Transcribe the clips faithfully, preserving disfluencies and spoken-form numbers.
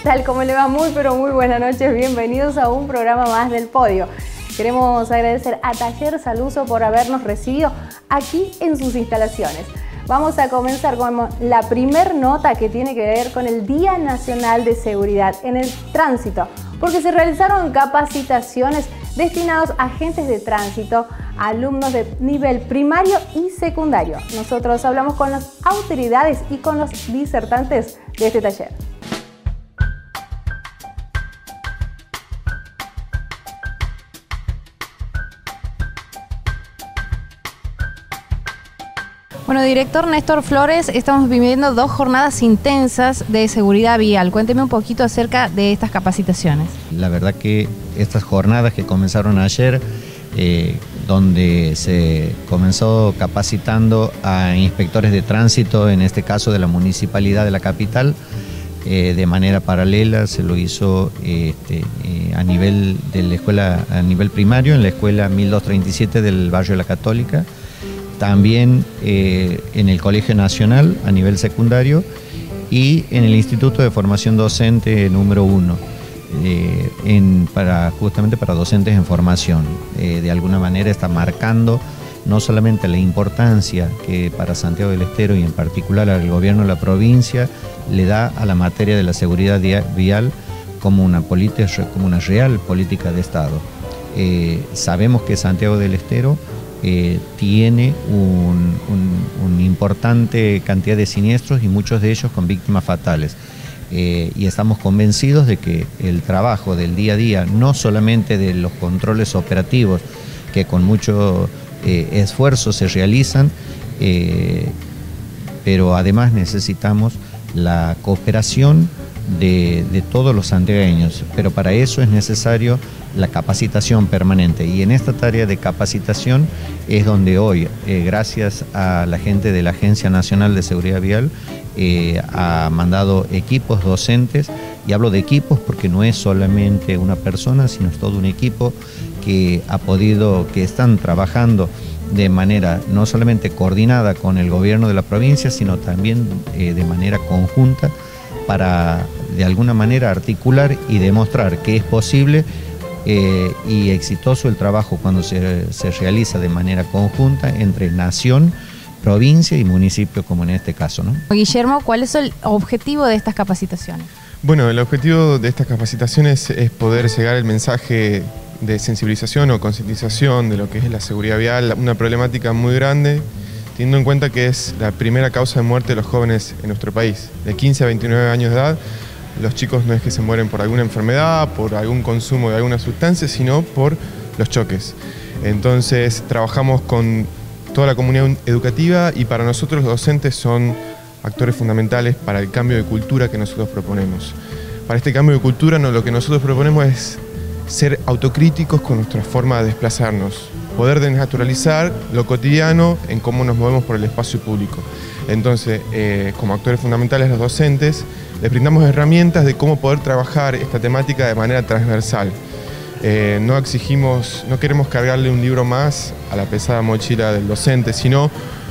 tal? ¿Cómo le va? Muy, pero muy buenas noches. Bienvenidos a un programa más del Podio. Queremos agradecer a Taller Saluso por habernos recibido aquí en sus instalaciones. Vamos a comenzar con la primer nota que tiene que ver con el Día Nacional de Seguridad en el Tránsito, porque se realizaron capacitaciones destinados a agentes de tránsito, alumnos de nivel primario y secundario. Nosotros hablamos con las autoridades y con los disertantes de este taller. Bueno, director Néstor Flores, estamos viviendo dos jornadas intensas de seguridad vial. Cuénteme un poquito acerca de estas capacitaciones. La verdad que estas jornadas que comenzaron ayer, eh, donde se comenzó capacitando a inspectores de tránsito, en este caso de la municipalidad de la capital, eh, de manera paralela se lo hizo este, eh, a nivel de la escuela, a nivel primario, en la escuela mil doscientos treinta y siete del barrio de la Católica. También eh, en el Colegio Nacional a nivel secundario y en el Instituto de Formación Docente número uno, eh, en, para, justamente para docentes en formación. Eh, de alguna manera está marcando no solamente la importancia que para Santiago del Estero y en particular al gobierno de la provincia le da a la materia de la seguridad vial como una, como una real política de Estado. Eh, sabemos que Santiago del Estero Eh, tiene un, un, una importante cantidad de siniestros y muchos de ellos con víctimas fatales. Eh, y estamos convencidos de que el trabajo del día a día, no solamente de los controles operativos que con mucho eh, esfuerzo se realizan, eh, pero además necesitamos la cooperación de, de todos los santiagueños, pero para eso es necesario la capacitación permanente, y en esta tarea de capacitación es donde hoy, eh, gracias a la gente de la Agencia Nacional de Seguridad Vial, eh, ha mandado equipos docentes, y hablo de equipos porque no es solamente una persona, sino es todo un equipo que ha podido, que están trabajando de manera no solamente coordinada con el gobierno de la provincia, sino también eh, de manera conjunta para de alguna manera articular y demostrar que es posible Eh, y exitoso el trabajo cuando se, se realiza de manera conjunta entre nación, provincia y municipio, como en este caso, ¿no? Guillermo, ¿cuál es el objetivo de estas capacitaciones? Bueno, el objetivo de estas capacitaciones es poder llegar el mensaje de sensibilización o concientización de lo que es la seguridad vial, una problemática muy grande, teniendo en cuenta que es la primera causa de muerte de los jóvenes en nuestro país, de quince a veintinueve años de edad. Los chicos no es que se mueren por alguna enfermedad, por algún consumo de alguna sustancia, sino por los choques. Entonces trabajamos con toda la comunidad educativa y para nosotros los docentes son actores fundamentales para el cambio de cultura que nosotros proponemos. Para este cambio de cultura no, lo que nosotros proponemos es ser autocríticos con nuestra forma de desplazarnos, poder desnaturalizar lo cotidiano en cómo nos movemos por el espacio público. Entonces, eh, como actores fundamentales los docentes, les brindamos herramientas de cómo poder trabajar esta temática de manera transversal. Eh, no exigimos, no queremos cargarle un libro más a la pesada mochila del docente, sino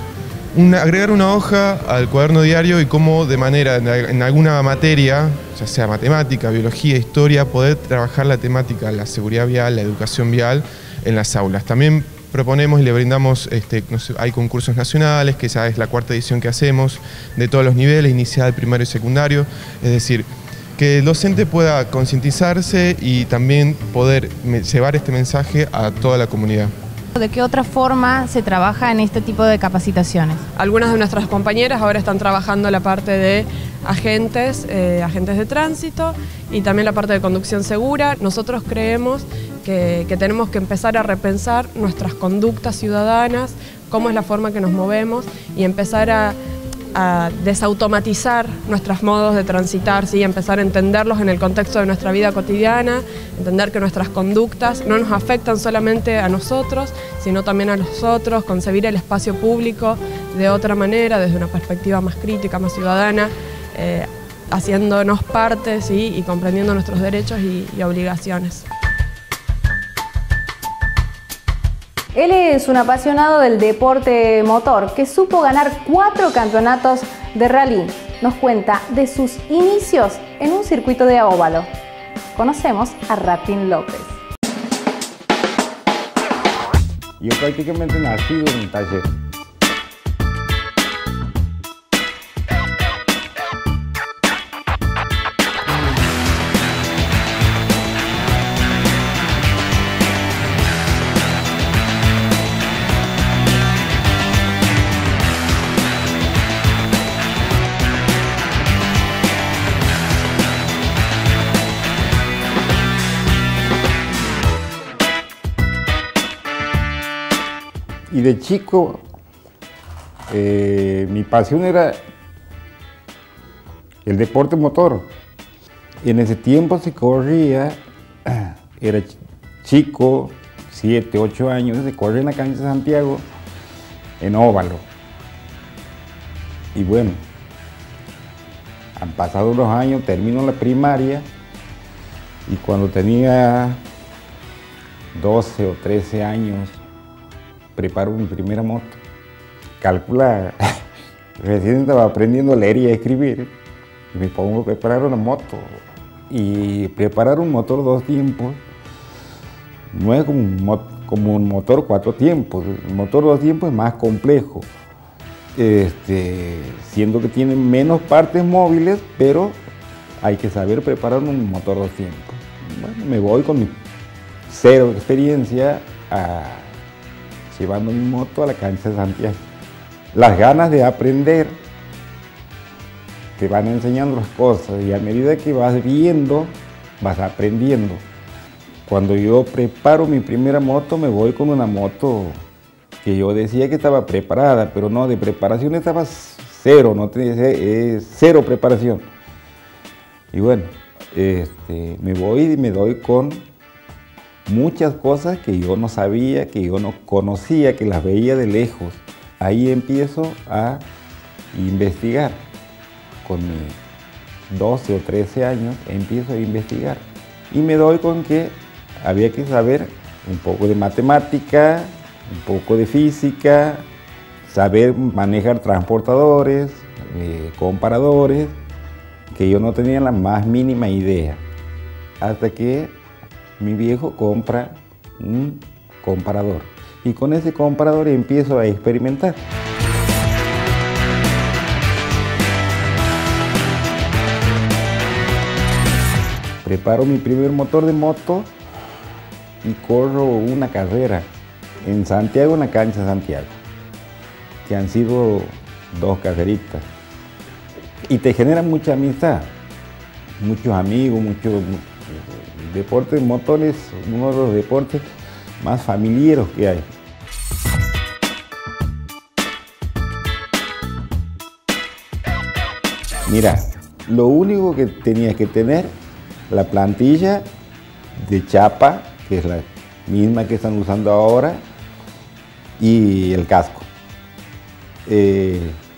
una, agregar una hoja al cuaderno diario y cómo de manera, en alguna materia, ya sea matemática, biología, historia, poder trabajar la temática, la seguridad vial, la educación vial en las aulas. También proponemos y le brindamos, este, no sé, hay concursos nacionales, que ya es la cuarta edición que hacemos, de todos los niveles, inicial, primario y secundario, es decir, que el docente pueda concientizarse y también poder llevar este mensaje a toda la comunidad. ¿De qué otra forma se trabaja en este tipo de capacitaciones? Algunas de nuestras compañeras ahora están trabajando la parte de agentes, eh, agentes de tránsito y también la parte de conducción segura. Nosotros creemos que, que tenemos que empezar a repensar nuestras conductas ciudadanas, cómo es la forma que nos movemos y empezar a, a desautomatizar nuestros modos de transitar, ¿sí? Empezar a entenderlos en el contexto de nuestra vida cotidiana, entender que nuestras conductas no nos afectan solamente a nosotros, sino también a los otros, concebir el espacio público de otra manera, desde una perspectiva más crítica, más ciudadana, eh, haciéndonos parte, ¿sí? Y comprendiendo nuestros derechos y, y obligaciones. Él es un apasionado del deporte motor que supo ganar cuatro campeonatos de rally nos cuenta de sus inicios en un circuito de óvalo. Conocemos a Ratín López. Yo prácticamente nací en un taller. Y de chico, eh, mi pasión era el deporte motor. En ese tiempo se corría, era chico, siete, ocho años, se corría en la cancha de Santiago, en óvalo. Y bueno, han pasado los años, termino la primaria, y cuando tenía doce o trece años, preparo mi primera moto. Calcula, recién estaba aprendiendo a leer y a escribir y me pongo a preparar una moto. Y preparar un motor dos tiempos no es como un, mo como un motor cuatro tiempos. El motor dos tiempos es más complejo, este, siendo que tiene menos partes móviles, pero hay que saber preparar un motor dos tiempos. Bueno, me voy con mi cero experiencia a llevando mi moto a la cancha de Santiago. Las ganas de aprender te van enseñando las cosas y a medida que vas viendo, vas aprendiendo. Cuando yo preparo mi primera moto, me voy con una moto que yo decía que estaba preparada, pero no, de preparación estaba cero, no tenía eh, cero preparación. Y bueno, este, me voy y me doy con muchas cosas que yo no sabía, que yo no conocía, que las veía de lejos. Ahí empiezo a investigar. Con mis doce o trece años empiezo a investigar. Y me doy con que había que saber un poco de matemática, un poco de física, saber manejar transportadores, eh, comparadores, que yo no tenía la más mínima idea. Hasta que mi viejo compra un comparador y con ese comparador empiezo a experimentar. Preparo mi primer motor de moto y corro una carrera en Santiago, en la cancha de Santiago, que han sido dos carreritas. Y te genera mucha amistad, muchos amigos, muchos... El deporte de motor es uno de los deportes más familiares que hay. Mira, lo único que tenías que tener, la plantilla de chapa, que es la misma que están usando ahora, y el casco. Eh,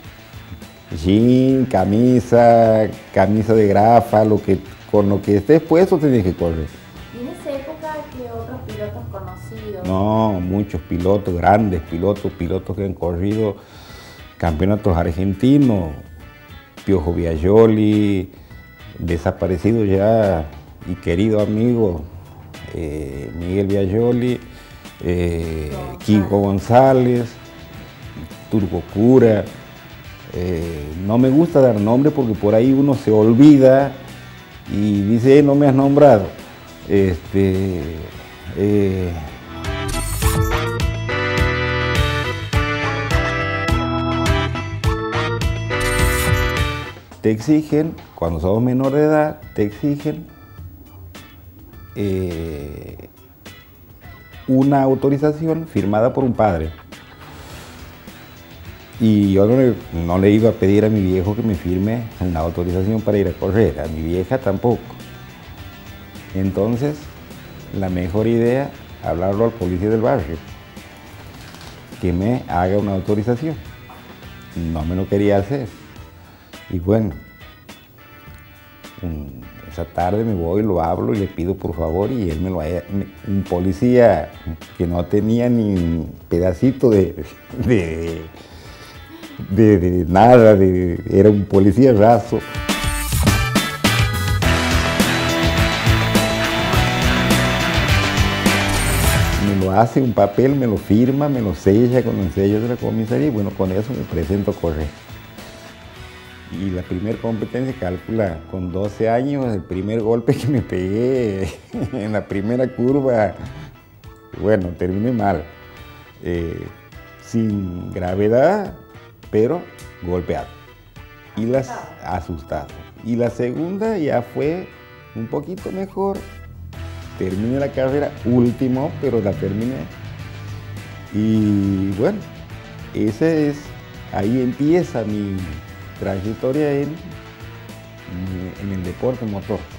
jean, camisa, camisa de grafa, lo que con lo que estés puesto tienes que correr. ¿Y en esa época qué otros pilotos conocidos? No, muchos pilotos, grandes pilotos, pilotos que han corrido campeonatos argentinos, Piojo Biagioli, desaparecido ya y querido amigo eh, Miguel Biagioli, eh, Kiko González, Turbo Cura. Eh, no me gusta dar nombre porque por ahí uno se olvida y dice, eh, no me has nombrado. Este, eh, te exigen, cuando sos menor de edad, te exigen eh, una autorización firmada por un padre. Y yo no le, no le iba a pedir a mi viejo que me firme una autorización para ir a correr, a mi vieja tampoco. Entonces, la mejor idea, hablarlo al policía del barrio, que me haga una autorización. No me lo quería hacer. Y bueno, esa tarde me voy, lo hablo y le pido por favor y él me lo haya, un policía que no tenía ni un pedacito de, de de, de nada, de, era un policía raso. Me lo hace un papel, me lo firma, me lo sella con el sello de la comisaría y bueno, con eso me presento a correr. Y la primera competencia, calcula, con doce años, el primer golpe que me pegué en la primera curva, bueno, terminé mal. Eh, sin gravedad, pero golpeado. Y las asustado. Y la segunda ya fue un poquito mejor. Terminé la carrera último, pero la terminé. Y bueno, ese es, ahí empieza mi trayectoria en, en el deporte motor.